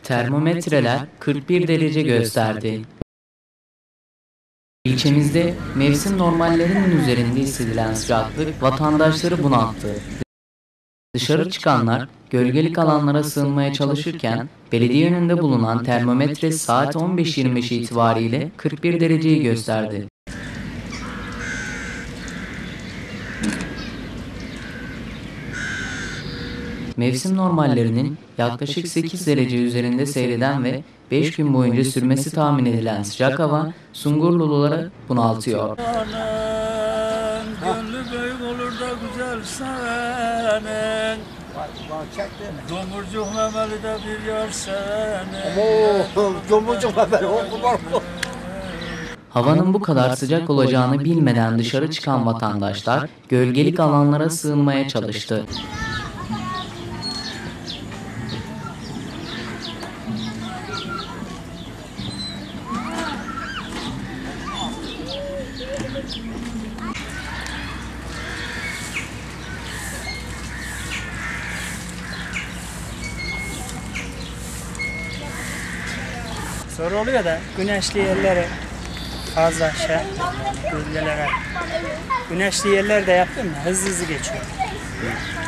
Termometreler 41 derece gösterdi. İlçemizde mevsim normallerinin üzerinde hissedilen sıcaklık vatandaşları bunalttı. Dışarı çıkanlar gölgelik alanlara sığınmaya çalışırken belediye önünde bulunan termometre saat 15.25 itibariyle 41 dereceyi gösterdi. Mevsim normallerinin yaklaşık 8 derece üzerinde seyreden ve 5 gün boyunca sürmesi tahmin edilen sıcak hava Sungurluluları bunaltıyor. Gönlü büyük olur da güzel sevenin. Domurcuk memeli de bir yar sevenin. Domurcuk memeli Havanın bu kadar sıcak olacağını bilmeden dışarı çıkan vatandaşlar gölgelik alanlara sığınmaya çalıştı. Zor oluyor da güneşli yerlere fazla bölgelere güneşli yerlerde yaptım ya hızlı geçiyor.